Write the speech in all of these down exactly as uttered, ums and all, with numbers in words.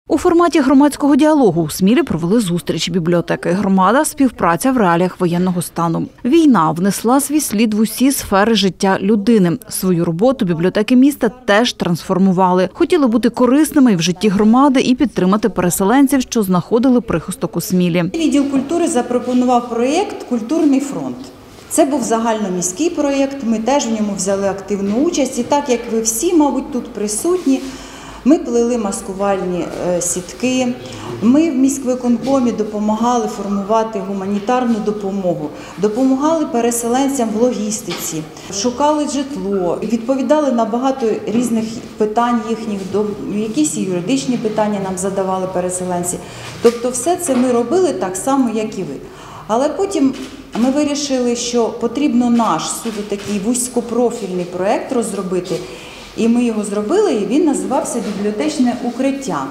У форматі громадського діалогу у Смілі провели зустріч бібліотеки «Громада. Співпраця в реаліях воєнного стану». Війна внесла свій слід в усі сфери життя людини. Свою роботу бібліотеки міста теж трансформували. Хотіли бути корисними і в житті громади і підтримати переселенців, що знаходили прихисток у Смілі. Відділ культури запропонував проєкт «Культурний фронт». Це був загальноміський проєкт, ми теж в ньому взяли активну участь. І так, як ви всі, мабуть, тут присутні, ми плели маскувальні сітки, ми в міськвиконкомі допомагали формувати гуманітарну допомогу, допомагали переселенцям в логістиці, шукали житло, відповідали на багато різних питань їхніх, якісь юридичні питання нам задавали переселенці. Тобто все це ми робили так само, як і ви. Але потім ми вирішили, що потрібно наш суто такий вузькопрофільний проєкт розробити, і ми його зробили, і він називався «Бібліотечне укриття».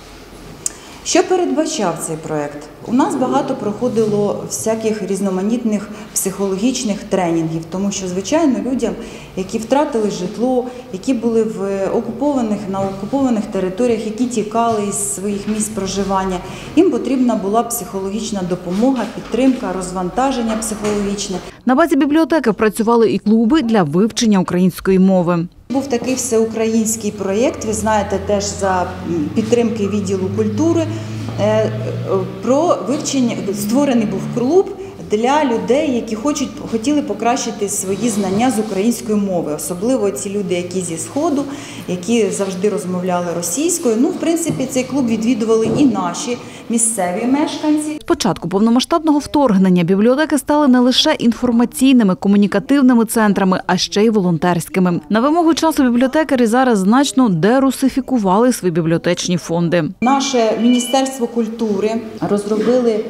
Що передбачав цей проєкт? У нас багато проходило всяких різноманітних психологічних тренінгів, тому що, звичайно, людям, які втратили житло, які були в окупованих, на окупованих територіях, які тікали із своїх місць проживання, їм потрібна була психологічна допомога, підтримка, розвантаження психологічне. На базі бібліотеки працювали і клуби для вивчення української мови. Був такий всеукраїнський проєкт, ви знаєте, теж за підтримки відділу культури, про вивчення, створений був клуб для людей, які хочуть, хотіли покращити свої знання з української мови. Особливо ці люди, які зі Сходу, які завжди розмовляли російською. Ну, в принципі, цей клуб відвідували і наші місцеві мешканці. З початку повномасштабного вторгнення бібліотеки стали не лише інформаційними, комунікативними центрами, а ще й волонтерськими. На вимогу часу бібліотекарі зараз значно дерусифікували свої бібліотечні фонди. Наше Міністерство культури розробили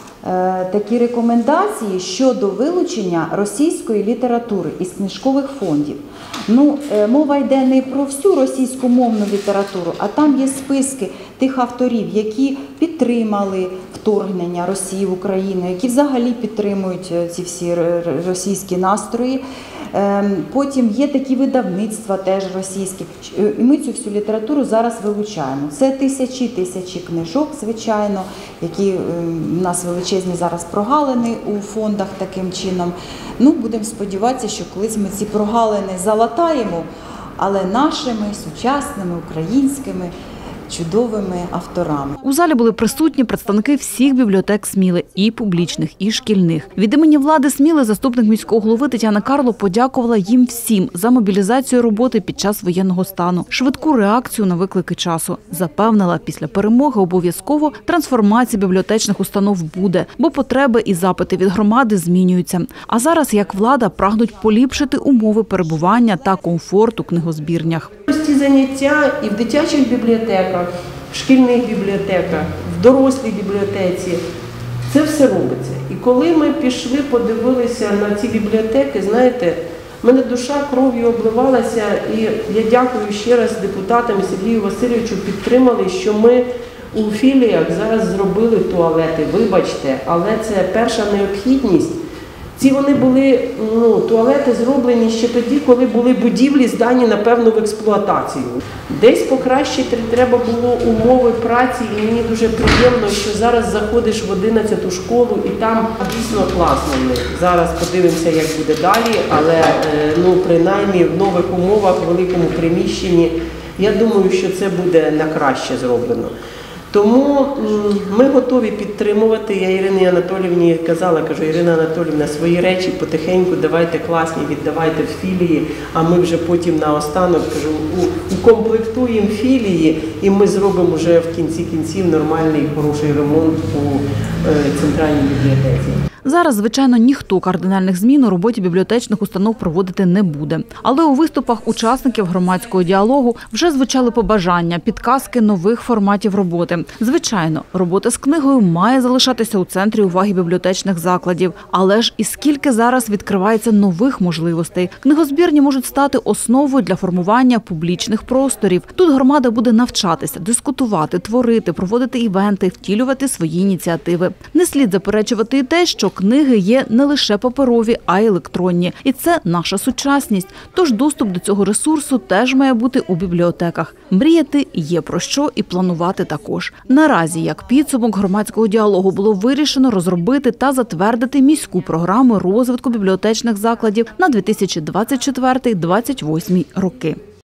такі рекомендації щодо вилучення російської літератури із книжкових фондів. Ну, мова йде не про всю російськомовну літературу, а там є списки тих авторів, які підтримали вторгнення Росії в Україну, які взагалі підтримують ці всі російські настрої. Потім є такі видавництва теж російські. І ми цю всю літературу зараз вилучаємо. Це тисячі-тисячі книжок, звичайно, які в нас величезні зараз прогалини у фондах таким чином. Ну, будемо сподіватися, що колись ми ці прогалини залатаємо, але нашими сучасними, українськими, чудовими авторами. У залі були присутні представники всіх бібліотек Сміли, і публічних, і шкільних. Від імені влади Сміли заступник міського голови Тетяна Карло подякувала їм всім за мобілізацію роботи під час воєнного стану, швидку реакцію на виклики часу. Запевнила, після перемоги обов'язково трансформація бібліотечних установ буде, бо потреби і запити від громади змінюються. А зараз, як влада, прагнуть поліпшити умови перебування та комфорт у книгозбірнях. Ці заняття і в дитячих бібліотеках, в шкільних бібліотеках, в дорослій бібліотеці – це все робиться. І коли ми пішли, подивилися на ці бібліотеки, знаєте, в мене душа кров'ю обливалася, і я дякую ще раз депутатам Сергію Васильовичу, підтримали, що ми у філіях зараз зробили туалети. Вибачте, але це перша необхідність. Ці вони були, ну, туалети зроблені ще тоді, коли були будівлі здані, напевно, в експлуатацію. Десь покращити треба було умови праці, і мені дуже приємно, що зараз заходиш в одинадцяту школу, і там дійсно класно. Зараз подивимося, як буде далі, але, ну, принаймні в нових умовах, в великому приміщенні, я думаю, що це буде на краще зроблено. Тому ми готові підтримувати. Я Ірині Анатоліївні казала, кажу, Ірина Анатоліївна, свої речі потихеньку давайте класні, віддавайте в філії, а ми вже потім наостанок, кажу, укомплектуємо філії, і ми зробимо вже в кінці кінців нормальний, хороший ремонт у центральній бібліотеці. Зараз, звичайно, ніхто кардинальних змін у роботі бібліотечних установ проводити не буде. Але у виступах учасників громадського діалогу вже звучали побажання, підказки нових форматів роботи. Звичайно, робота з книгою має залишатися у центрі уваги бібліотечних закладів. Але ж і скільки зараз відкривається нових можливостей. Книгозбірні можуть стати основою для формування публічних просторів. Тут громада буде навчатися, дискутувати, творити, проводити івенти, втілювати свої ініціативи. Не слід заперечувати і те, що аудіокниги є не лише паперові, а й електронні. І це наша сучасність. Тож доступ до цього ресурсу теж має бути у бібліотеках. Мріяти є про що і планувати також. Наразі, як підсумок громадського діалогу, було вирішено розробити та затвердити міську програму розвитку бібліотечних закладів на дві тисячі двадцять четвертий - двадцять восьмий роки.